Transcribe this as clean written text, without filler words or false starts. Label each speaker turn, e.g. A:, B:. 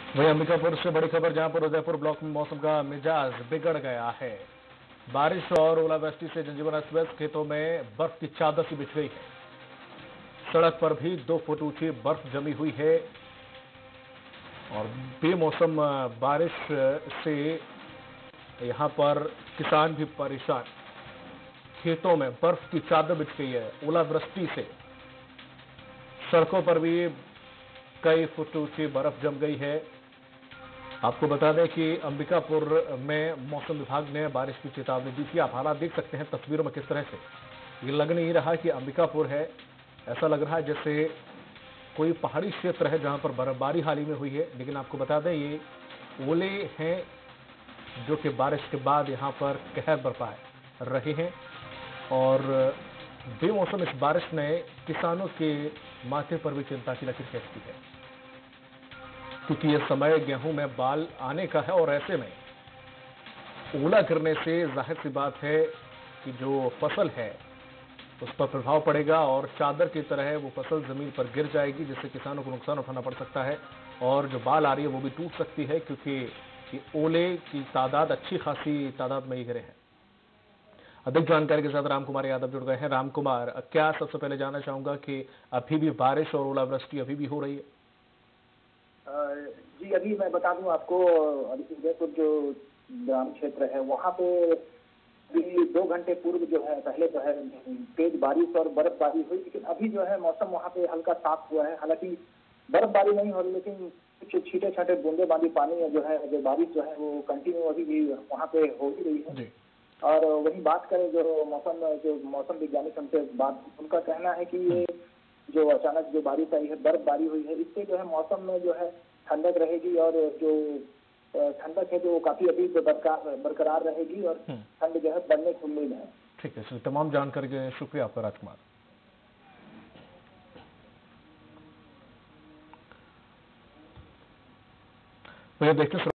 A: वहीं अंबिकापुर से बड़ी खबर, जहां पर उदयपुर ब्लॉक में मौसम का मिजाज बिगड़ गया है। बारिश और ओलावृष्टि से जनजीवन अस्त व्यस्त, खेतों में बर्फ की चादर सी बिछ गई है। सड़क पर भी 2 फुट ऊंची बर्फ जमी हुई है और बेमौसम बारिश से यहां पर किसान भी परेशान। खेतों में बर्फ की चादर बिछ गई है। ओलावृष्टि से सड़कों पर भी कई फुट ऊंची बर्फ जम गई है। आपको बता दें कि अंबिकापुर में मौसम विभाग ने बारिश की चेतावनी दी थी। आप हालात देख सकते हैं तस्वीरों में किस तरह से। ये लग नहीं रहा कि अंबिकापुर है, ऐसा लग रहा है जैसे कोई पहाड़ी क्षेत्र है जहां पर बर्फबारी हाल ही में हुई है। लेकिन आपको बता दें ये ओले हैं जो कि बारिश के बाद यहां पर कहर बरपा रहे हैं और बेमौसम इस बारिश ने किसानों के माथे पर भी चिंता की लकीर खींच दी है, क्योंकि यह समय गेहूं में बाल आने का है और ऐसे में ओला गिरने से जाहिर सी बात है कि जो फसल है उस पर प्रभाव पड़ेगा और चादर की तरह वो फसल जमीन पर गिर जाएगी, जिससे किसानों को नुकसान उठाना पड़ सकता है और जो बाल आ रही है वो भी टूट सकती है, क्योंकि ये ओले की तादाद अच्छी खासी तादाद में ही गिरे हैं। अधिक जानकारी के साथ रामकुमार यादव जुड़ गए हैं। रामकुमार, क्या सबसे पहले जानना चाहूंगा कि अभी भी बारिश और ओलावृष्टि अभी भी हो रही है?
B: जी, अभी मैं बता दूं आपको, अभी उदयपुर जो ग्राम क्षेत्र है वहां पे अभी 2 घंटे पूर्व जो है पहले जो है तेज बारिश और बर्फबारी हुई, लेकिन अभी जो है मौसम वहां पे हल्का साफ हुआ है। हालांकि बर्फबारी नहीं हो रही, लेकिन कुछ छींटे छाटे बूंदेबांदी पानी जो है, जो बारिश जो है वो कंटिन्यू अभी भी वहां पे हो ही रही है।
A: जी।
B: और वही बात करें जो मौसम वैज्ञानिक हमसे बात, उनका कहना है कि ये जो अचानक जो बारिश आई है, बर्फबारी हुई है, इससे जो है मौसम में जो है ठंडक रहेगी और जो ठंडक है जो काफी अभी तो बरकरार रहेगी और ठंड जो है बढ़ने की उम्मीद है।
A: ठीक है, सर, तमाम जानकारी के लिए शुक्रिया आपका राजकुमार। भैया देखते